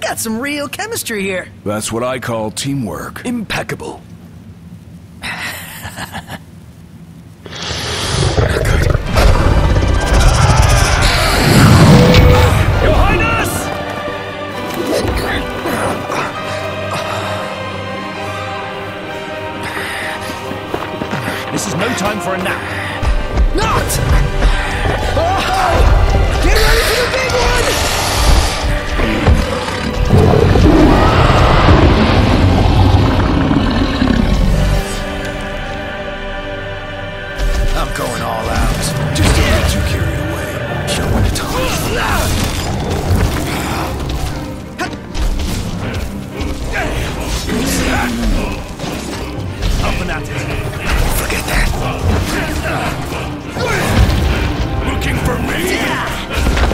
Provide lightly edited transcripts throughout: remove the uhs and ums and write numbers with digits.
got some real chemistry here. That's what I call teamwork. Impeccable. Your Highness! This is no time for a nap. Not! Oh! Get ready for the big one! I'm going all out. Just don't get too carried away. Show when to talk. Up and at it. Forget that. Looking for me?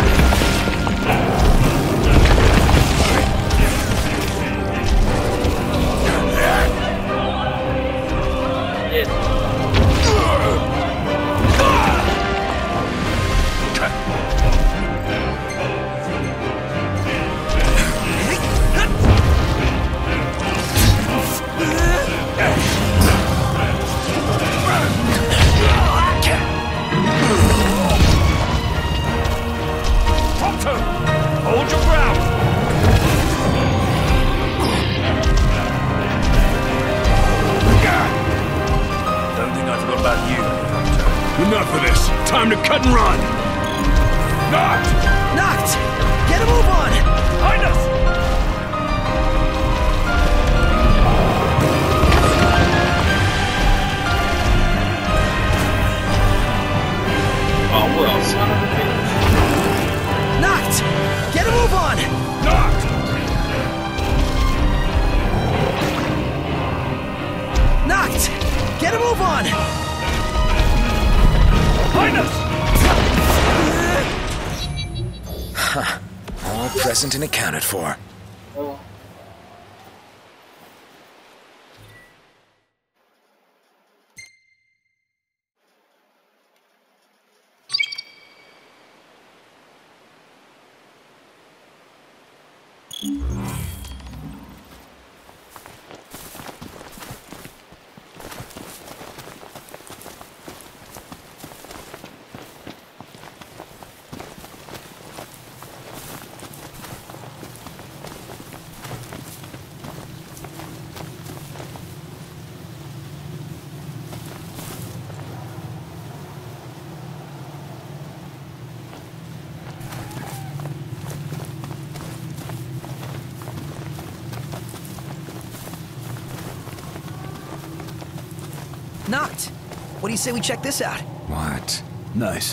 Hold your ground! Don't think I forgot about you, Hunter. Enough of this. Time to cut and run. Knocked! Knocked! Get a move on! Highness! Oh, well, son of a bitch. Knocked! Get a move on! Knocked! Knocked! Get a move on! Highness! All present and accounted for. Oh. Knocked! What do you say we check this out? What? Nice.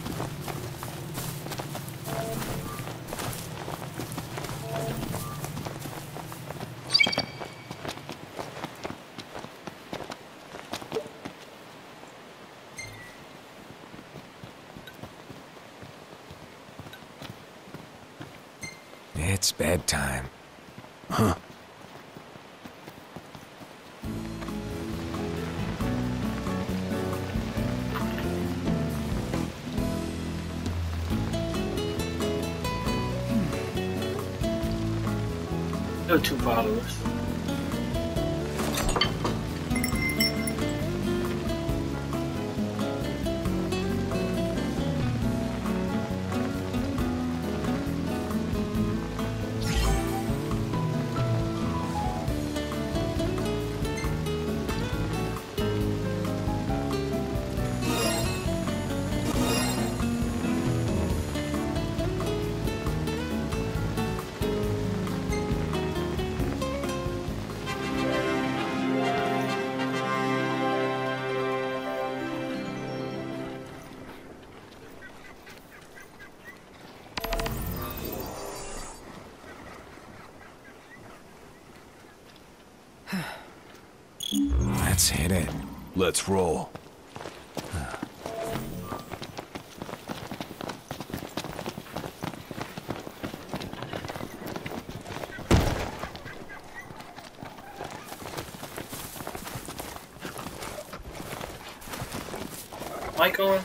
It's bedtime. Huh. No 2 followers. Let's hit it. Let's roll. Mic on?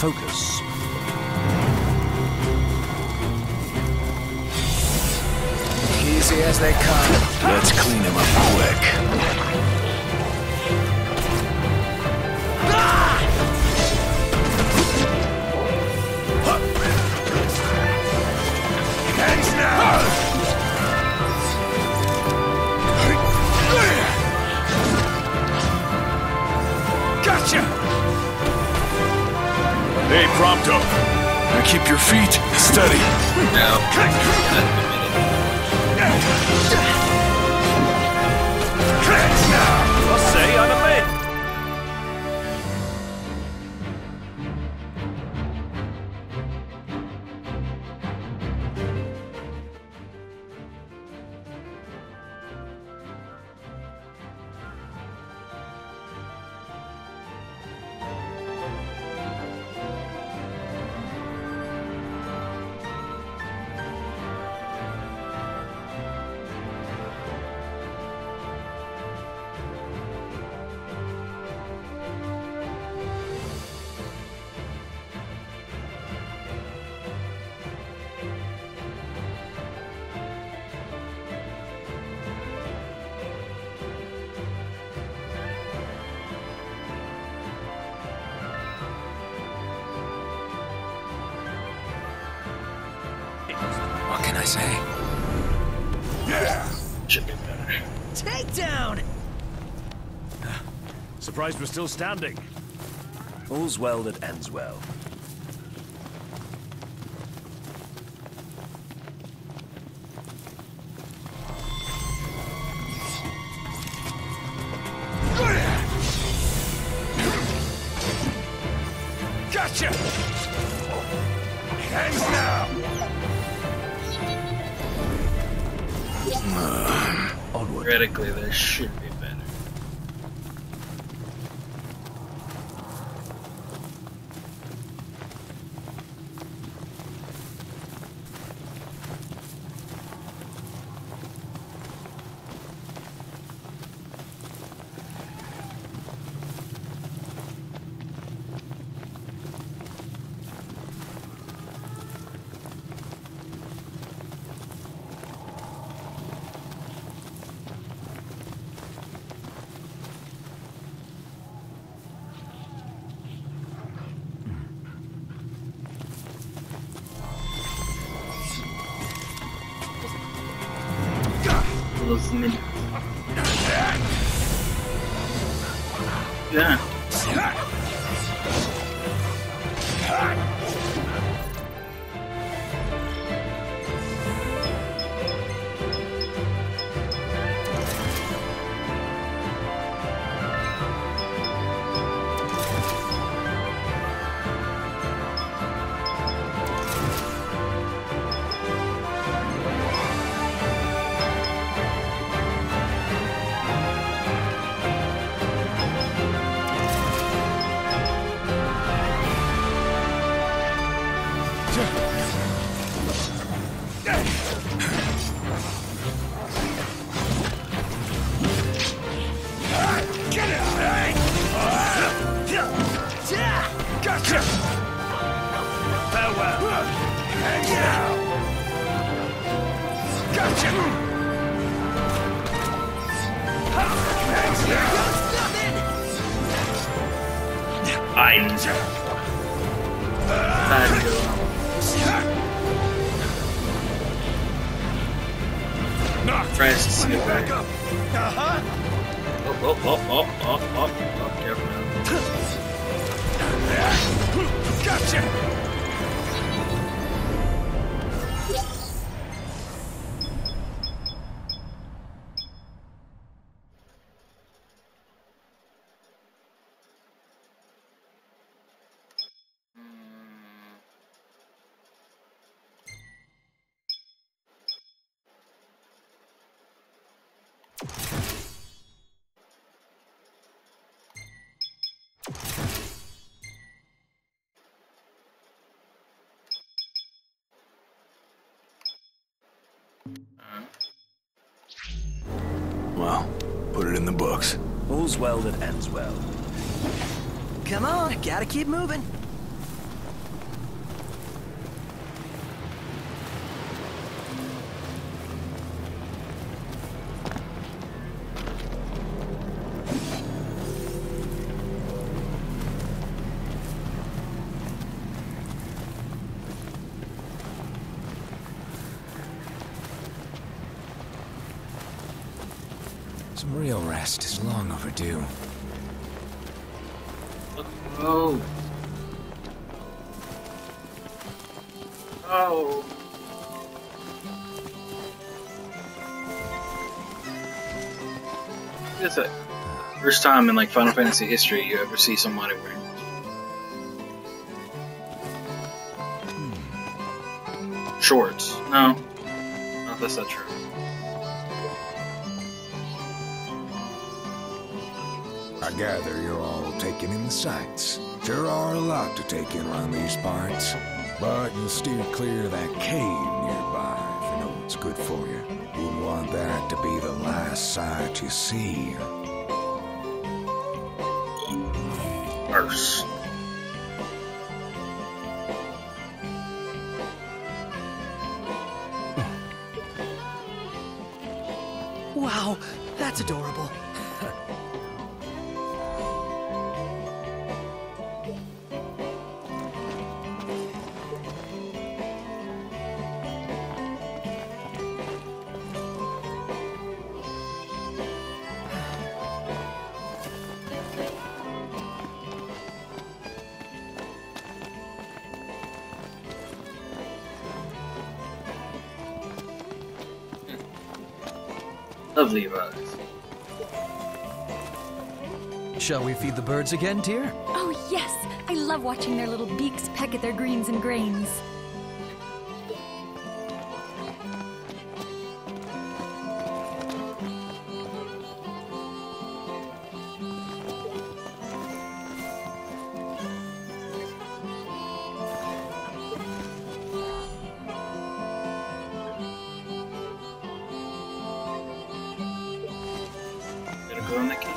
Focus. Easy as they come. Let's clean him up quick. Hands now! Gotcha! Hey, Prompto. Now keep your feet steady. Now, Hands now! I'll say I'm a man. What can I say? Yeah! should be better. Takedown! Surprised we're still standing. All's well that ends well. Gotcha! Hands now! Onward. Theoretically, there should be better. Those minutes. Yeah. Gotcha! Farewell! Hands now! Gotcha! Hands now! Fine. Tries to see it back up. Oh, careful now. Gotcha! Well, put it in the books. All's well that ends well. Come on, gotta keep moving. Some real rest is long overdue. Oh. Oh. It's the first time in like Final Fantasy history you ever see somebody wearing shorts. No, that's not true. I gather you're all taking in the sights. Sure are a lot to take in around these parts. But you'll steer clear of that cave nearby if you know what's good for you. Wouldn't want that to be the last sight you see. Worse. Wow, that's adorable. Lovely vibes. Shall we feed the birds again, dear? Oh, yes! I love watching their little beaks peck at their greens and grains. Gotta go in the cave.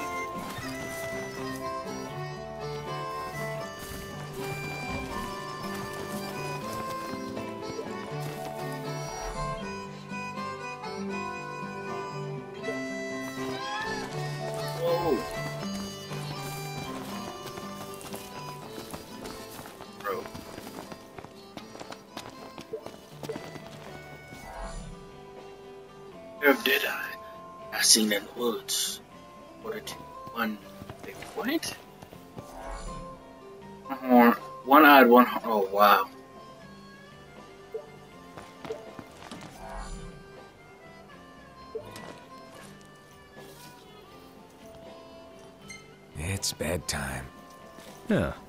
Whoa. Bro. Where did I seen in the woods. What a one big what? One-eyed, one. Oh wow. It's bedtime. Yeah,